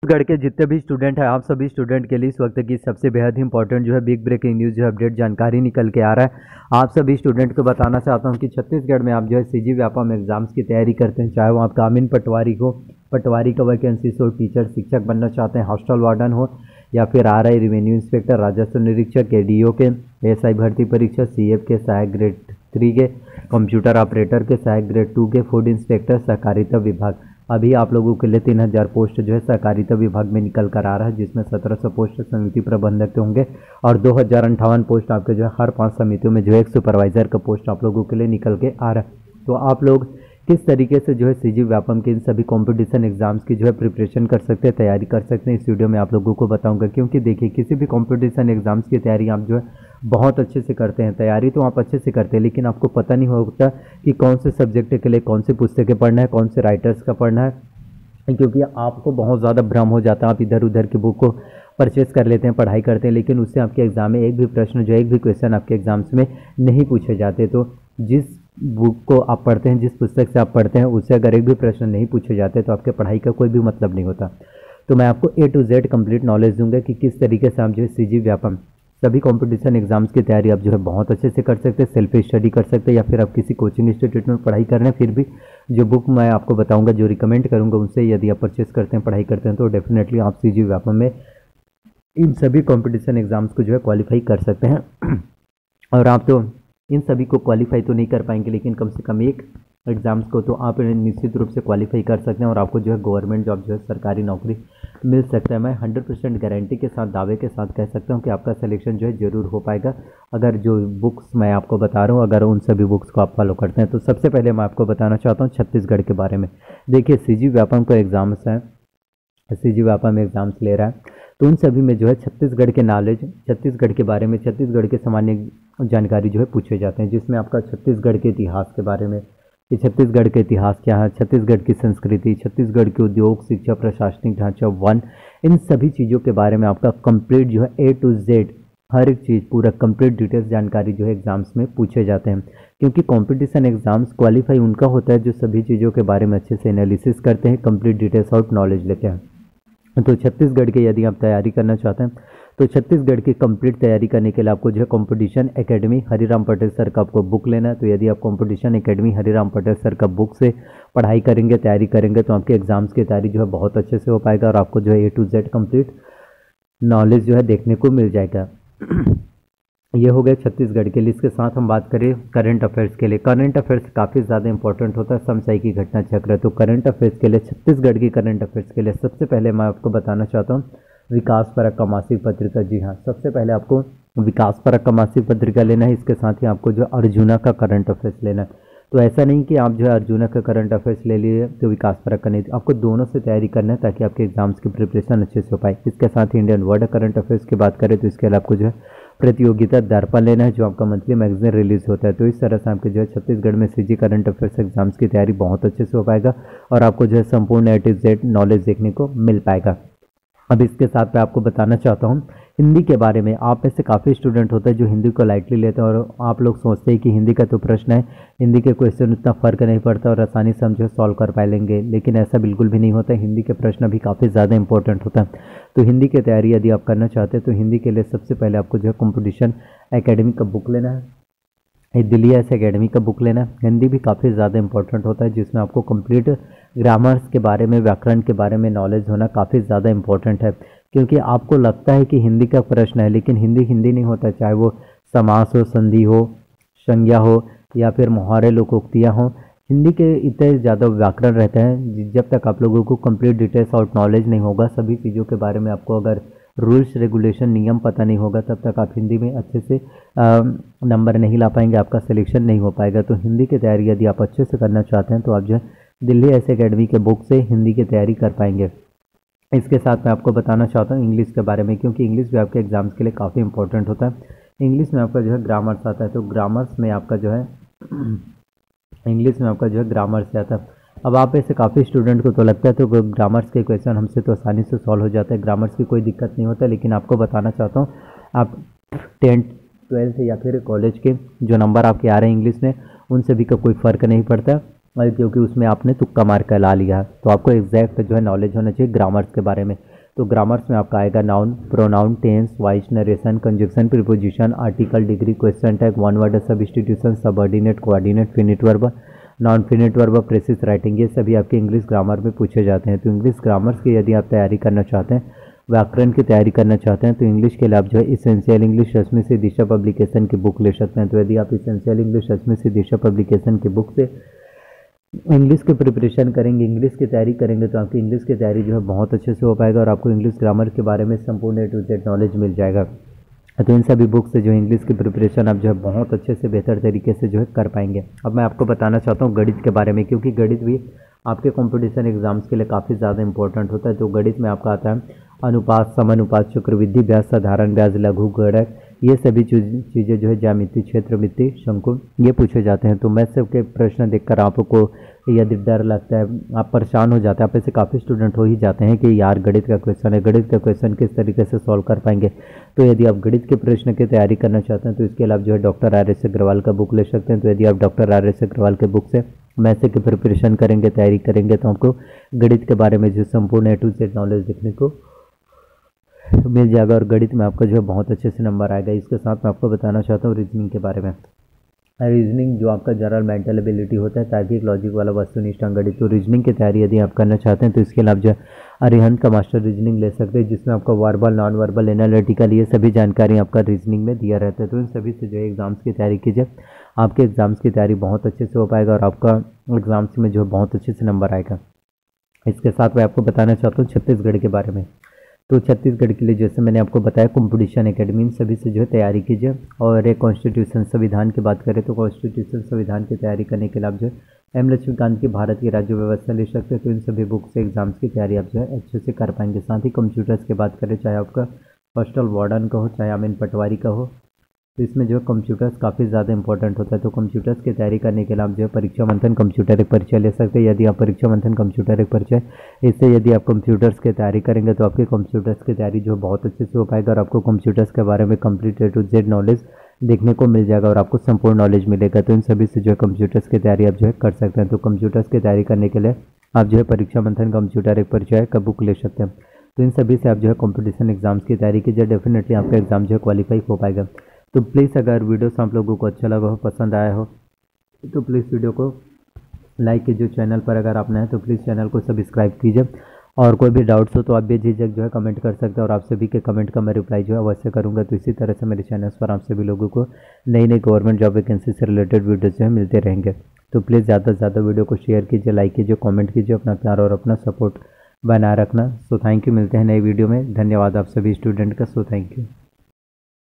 छत्तीसगढ़ के जितने भी स्टूडेंट हैं, आप सभी स्टूडेंट के लिए इस वक्त की सबसे बेहद इंपॉर्टेंट जो है बिग ब्रेकिंग न्यूज़ जो है अपडेट जानकारी निकल के आ रहा है। आप सभी स्टूडेंट को बताना चाहता हूं कि छत्तीसगढ़ में आप जो है सीजी व्यापम एग्जाम्स की तैयारी करते हैं, चाहे वो आप ग्रामीण पटवारी हो, पटवारी का वैकेंसीज हो, टीचर शिक्षक बनना चाहते हैं, हॉस्टल वार्डन हो, या फिर RI रेवेन्यू इंस्पेक्टर, राजस्व निरीक्षक, ADO के, SI भर्ती परीक्षा, CF के सहायक ग्रेड 3 के, कंप्यूटर ऑपरेटर के सहायक ग्रेड 2 के, फूड इंस्पेक्टर, सहकारिता विभाग। अभी आप लोगों के लिए 3000 पोस्ट जो है सहकारिता विभाग में निकल कर आ रहा है, जिसमें 1700 पोस्ट समिति प्रबंधक के होंगे और 2058 पोस्ट आपके जो है हर 5 समितियों में जो है एक सुपरवाइजर का पोस्ट आप लोगों के लिए निकल के आ रहा है। तो आप लोग किस तरीके से जो है सीजी व्यापम के इन सभी कंपटीशन एग्जाम्स की जो है प्रिपरेशन कर सकते हैं, तैयारी कर सकते हैं, इस वीडियो में आप लोगों को बताऊंगा। क्योंकि देखिए, किसी भी कंपटीशन एग्जाम्स की तैयारी आप जो है बहुत अच्छे से करते हैं, तैयारी तो आप अच्छे से करते हैं, लेकिन आपको पता नहीं होता कि कौन से सब्जेक्ट के लिए कौन सी पुस्तकें पढ़ना है, कौन से राइटर्स का पढ़ना है, क्योंकि आपको बहुत ज़्यादा भ्रम हो जाता है। आप इधर उधर की बुक को परचेस कर लेते हैं, पढ़ाई करते हैं, लेकिन उससे आपके एग्जाम में एक भी प्रश्न जो है, एक भी क्वेश्चन आपके एग्जाम्स में नहीं पूछे जाते। तो जिस बुक को आप पढ़ते हैं, जिस पुस्तक से आप पढ़ते हैं, उससे अगर एक भी प्रश्न नहीं पूछे जाते तो आपके पढ़ाई का कोई भी मतलब नहीं होता। तो मैं आपको A to Z complete knowledge दूंगा कि किस तरीके से आप जो है सीजी व्यापम सभी कंपटीशन एग्जाम्स की तैयारी आप जो है बहुत अच्छे से कर सकते हैं, सेल्फ स्टडी कर सकते हैं, या फिर आप किसी कोचिंग इंस्टीट्यूट में पढ़ाई कर रहे हैं, फिर भी जो बुक मैं आपको बताऊंगा, जो रिकमेंड करूंगा, उनसे यदि आप परचेस करते हैं, पढ़ाई करते हैं, तो डेफिनेटली आप सीजी व्यापम में इन सभी कंपटीशन एग्जाम्स को जो है क्वालिफाई कर सकते हैं। और आप तो इन सभी को क्वालिफाई तो नहीं कर पाएंगे, लेकिन कम से कम एक एग्ज़ाम्स को तो आप निश्चित रूप से क्वालिफाई कर सकते हैं और आपको जो है गवर्नमेंट जॉब जो है सरकारी नौकरी मिल सकता है। मैं 100% गारंटी के साथ, दावे के साथ कह सकता हूं कि आपका सिलेक्शन जो है ज़रूर हो पाएगा, अगर जो बुक्स मैं आपको बता रहा हूं, अगर उन सभी बुक्स को आप फॉलो करते हैं। तो सबसे पहले मैं आपको बताना चाहता हूँ छत्तीसगढ़ के बारे में। देखिए, सीजी व्यापम का एग्ज़ाम्स है, सीजी व्यापम एग्ज़ाम्स ले रहा है, तो उन सभी में जो है छत्तीसगढ़ के नॉलेज, छत्तीसगढ़ के बारे में, छत्तीसगढ़ के सामान्य जानकारी जो है पूछे जाते हैं, जिसमें आपका छत्तीसगढ़ के इतिहास के बारे में, कि छत्तीसगढ़ के इतिहास क्या है, छत्तीसगढ़ की संस्कृति, छत्तीसगढ़ के उद्योग, शिक्षा, प्रशासनिक ढांचा, वन, इन सभी चीज़ों के बारे में आपका कंप्लीट जो है A to Z हर एक चीज़ पूरा कंप्लीट डिटेल्स जानकारी जो है एग्जाम्स में पूछे जाते हैं। क्योंकि कंपटीशन एग्जाम्स क्वालिफाई उनका होता है जो सभी चीज़ों के बारे में अच्छे से एनालिसिस करते हैं, कंप्लीट डिटेल्स आउट नॉलेज लेते हैं। तो छत्तीसगढ़ के यदि आप तैयारी करना चाहते हैं, तो छत्तीसगढ़ की कंप्लीट तैयारी करने के लिए आपको जो है competition academy Hariram Patel sir का आपको बुक लेना है। तो यदि आप competition academy Hariram Patel sir का बुक से पढ़ाई करेंगे, तैयारी करेंगे, तो आपके एग्जाम्स की तैयारी जो है बहुत अच्छे से हो पाएगा और आपको जो है A to Z complete knowledge जो है देखने को मिल जाएगा। ये हो गया छत्तीसगढ़ के लिए। इसके साथ हम बात करें करंट अफेयर्स के लिए। करंट अफेयर्स काफ़ी ज़्यादा इंपॉर्टेंट होता है, समसामयिक की घटना चक्र। तो करंट अफेयर्स के लिए, छत्तीसगढ़ की करंट अफेयर्स के लिए सबसे पहले मैं आपको बताना चाहता हूँ विकास परक का मासिक पत्रिका। जी हाँ, सबसे पहले आपको विकास परक का मासिक पत्रिका लेना है। इसके साथ ही आपको जो अर्जुना का करंट अफेयर्स लेना है। तो ऐसा नहीं कि आप जो है अर्जुना का करंट अफेयर्स ले लिए तो विकास परक का नहीं, आपको दोनों से तैयारी करना है ताकि आपके एग्जाम्स की प्रिपरेशन अच्छे से हो पाए। इसके साथ ही इंडियन वर्ल्ड करंट अफेयर्स की बात करें तो इसके लिए आपको जो है प्रतियोगिता दर्पण लेना है, जो आपका मंथली मैगजीन रिलीज होता है। तो इस तरह से आपके जो है छत्तीसगढ़ में सीजी करंट अफेयर्स एग्जाम्स की तैयारी बहुत अच्छे से हो पाएगा और आपको जो है संपूर्ण A to Z नॉलेज देखने को मिल पाएगा। अब इसके साथ मैं आपको बताना चाहता हूँ हिंदी के बारे में। आप में से काफ़ी स्टूडेंट होते हैं जो हिंदी को लाइटली लेते हैं और आप लोग सोचते हैं कि हिंदी का तो प्रश्न है, हिंदी के क्वेश्चन उतना फ़र्क नहीं पड़ता और आसानी से हम जो सॉल्व कर पाएंगे, लेकिन ऐसा बिल्कुल भी नहीं होता है। हिंदी के प्रश्न भी काफ़ी ज़्यादा इंपॉर्टेंट होता है। तो हिंदी की तैयारी यदि आप करना चाहते हैं तो हिंदी के लिए सबसे पहले आपको जो है कंपटीशन एकेडमी का बुक लेना है, दिल्ली एस एकेडमी का बुक लेना है। हिंदी भी काफ़ी ज़्यादा इंपॉर्टेंट होता है, जिसमें आपको कंप्लीट ग्रामर्स के बारे में, व्याकरण के बारे में नॉलेज होना काफ़ी ज़्यादा इंपॉर्टेंट है। क्योंकि आपको लगता है कि हिंदी का प्रश्न है, लेकिन हिंदी हिंदी नहीं होता, चाहे वो समास हो, संधि हो, संज्ञा हो, या फिर मुहावरे, लोकोक्तियाँ हो। हिंदी के इतने ज़्यादा व्याकरण रहते हैं, जब तक आप लोगों को कंप्लीट डिटेल्स और नॉलेज नहीं होगा सभी चीज़ों के बारे में, आपको अगर रूल्स रेगुलेशन नियम पता नहीं होगा, तब तक आप हिंदी में अच्छे से नंबर नहीं ला पाएंगे, आपका सिलेक्शन नहीं हो पाएगा। तो हिंदी की तैयारी यदि आप अच्छे से करना चाहते हैं तो आप जो है दिल्ली एस एकेडमी के बुक से हिंदी की तैयारी कर पाएंगे। इसके साथ मैं आपको बताना चाहता हूँ इंग्लिश के बारे में, क्योंकि इंग्लिश भी आपके एग्जाम्स के लिए काफ़ी इंपॉर्टेंट होता है। इंग्लिश में आपका जो है ग्रामर्स आता है, तो ग्रामर्स में आपका जो है इंग्लिश में आपका जो है ग्रामर्स आता है। अब आप ऐसे काफ़ी स्टूडेंट को तो लगता है तो ग्रामर्स के क्वेश्चन हमसे तो आसानी से सॉल्व हो जाता है, ग्रामर्स की कोई दिक्कत नहीं होता, लेकिन आपको बताना चाहता हूँ आप 10th 12th या फिर कॉलेज के जो नंबर आपके आ रहे हैं इंग्लिश में, उनसे भी का कोई फ़र्क नहीं पड़ता, क्योंकि उसमें आपने तुक्का मार कर ला लिया है। तो आपको एग्जैक्ट जो है नॉलेज होना चाहिए ग्रामर्स के बारे में। तो ग्रामर्स में आपका आएगा noun, pronoun, tense, voice, narration, conjunction, preposition, article, degree, question tag, one word substitution, subordinate, coordinate, finite verb, non finite verb, precis writing, ये सभी आपके इंग्लिश ग्रामर में पूछे जाते हैं। तो इंग्लिश ग्रामर्स की यदि आप तैयारी करना चाहते हैं, व्याकरण की तैयारी करना चाहते हैं, तो इंग्लिश के लिए आप जो है इसेंशियल इंग्लिश रश्मि से दिशा पब्लिकेशन की बुक ले सकते हैं। तो यदि आप इसेंशियल इंग्लिश रश्मि से दिशा पब्लिकेशन की बुक से इंग्लिश की प्रिपरेशन करेंगे, इंग्लिश की तैयारी करेंगे, तो आपकी इंग्लिश की तैयारी जो है बहुत अच्छे से हो पाएगा और आपको इंग्लिश ग्रामर के बारे में संपूर्ण A to Z नॉलेज मिल जाएगा। तो इन सभी बुक से जो इंग्लिश की प्रिपरेशन आप जो है बहुत अच्छे से बेहतर तरीके से जो है कर पाएंगे। अब मैं आपको बताना चाहता हूँ गणित के बारे में, क्योंकि गणित भी आपके कंपटीशन एग्जाम्स के लिए काफ़ी ज़्यादा इंपॉर्टेंट होता है। तो गणित में आपका आता है अनुपात, समानुपात, चक्रवृद्धि ब्याज, साधारण ब्याज, लघु गुणक, ये सभी चीज़ें जो है ज्यामिति, क्षेत्रमिति, शंकु, ये पूछे जाते हैं। तो मैथ्स के प्रश्न देखकर आपको यदि डर लगता है, आप परेशान हो जाते हैं, आप ऐसे काफ़ी स्टूडेंट हो ही जाते हैं कि यार गणित का क्वेश्चन है, गणित का क्वेश्चन किस तरीके से सॉल्व कर पाएंगे। तो यदि आप गणित के प्रश्न की तैयारी करना चाहते हैं तो इसके लिए आप जो है डॉक्टर RS अग्रवाल का बुक ले सकते हैं। तो यदि आप डॉक्टर RS अग्रवाल के बुक से मैथ्स की प्रिपरेशन करेंगे, तैयारी करेंगे, तो आपको गणित के बारे में जो संपूर्ण A to Z नॉलेज देखने को मिल जाएगा और गणित में आपका जो है बहुत अच्छे से नंबर आएगा। इसके साथ मैं आपको बताना चाहता हूँ रीजनिंग के बारे में। रीजनिंग जो आपका जनरल मेंटल एबिलिटी होता है, तार्किक, लॉजिक वाला वस्तुनिष्ठ गणित, तो रीजनिंग की तैयारी यदि आप करना चाहते हैं तो इसके लिए आप जो है अरिहंत का मास्टर रीजनिंग ले सकते हैं, जिसमें आपका वर्बल, नॉन वर्बल, एनालिटिकल, ये सभी जानकारी आपका रीजनिंग में दिया रहता है। तो इन सभी से जो है एग्जाम्स की तैयारी कीजिए, आपके एग्जाम्स की तैयारी बहुत अच्छे से हो पाएगा और आपका एग्जाम्स में जो है बहुत अच्छे से नंबर आएगा। इसके साथ मैं आपको बताना चाहता हूँ छत्तीसगढ़ के बारे में। तो छत्तीसगढ़ के लिए जैसे मैंने आपको बताया कंपटीशन एकेडमी, सभी से जो है तैयारी कीजिए। और एक कॉन्स्टिट्यूशन संविधान की बात करें तो कॉन्स्टिट्यूशन संविधान की तैयारी करने के लिए आप जो है M लक्ष्मीकांत की भारत की राज्य व्यवस्था ले सकते हैं। तो इन सभी बुक से एग्जाम्स की तैयारी आप जो है अच्छे से कर पाएंगे। साथ ही कंप्यूटर्स की बात करें, चाहे आपका हॉस्टल वार्डन का हो, चाहे अमीन पटवारी का हो, तो इसमें जो है कंप्यूटर्स काफ़ी ज़्यादा इंपॉर्टेंट होता है। तो कंप्यूटर्स की तैयारी करने के लिए आप जो है परीक्षा मंथन कंप्यूटर एक परिचय ले सकते हैं। यदि आप परीक्षा मंथन कंप्यूटर एक परिचय, इससे यदि आप कंप्यूटर्स की तैयारी करेंगे तो आपके कंप्यूटर्स की तैयारी जो बहुत अच्छे से हो पाएगा और आपको कंप्यूटर्स के बारे में complete A to Z knowledge देखने को मिल जाएगा और आपको संपूर्ण नॉलेज मिलेगा। तो इन सभी से जो है कंप्यूटर्स की तैयारी आप जो है कर सकते हैं। तो कंप्यूटर्स की तैयारी करने के लिए आप जो है परीक्षा मंथन कंप्यूटर एक परिचय का बुक ले सकते हैं। तो इन सभी से आप जो है कॉम्पिटिशन एग्जाम्स की तैयारी कीजिए, डेफिनेटली आपका एग्जाम जो है क्वालिफाई हो पाएगा। तो प्लीज़ अगर वीडियो से आप लोगों को अच्छा लगा हो, पसंद आया हो, तो प्लीज़ वीडियो को लाइक कीजिए। चैनल पर अगर आप नए हैं तो प्लीज़ चैनल को सब्सक्राइब कीजिए और कोई भी डाउट्स हो तो आप बेझिझक जो है कमेंट कर सकते हैं और आप सभी के कमेंट का मैं रिप्लाई जो है अवश्य करूँगा। तो इसी तरह से मेरे चैनल्स पर आप सभी लोगों को नई नई गवर्नमेंट जॉब वैकेंसी से रिलेटेड वीडियोज़ जो है मिलते रहेंगे। तो प्लीज़ ज़्यादा से ज़्यादा वीडियो को शेयर कीजिए, लाइक कीजिए, कॉमेंट कीजिए, अपना प्यार और अपना सपोर्ट बनाए रखना। सो थैंक यू, मिलते हैं नई वीडियो में। धन्यवाद आप सभी स्टूडेंट का। So thank you.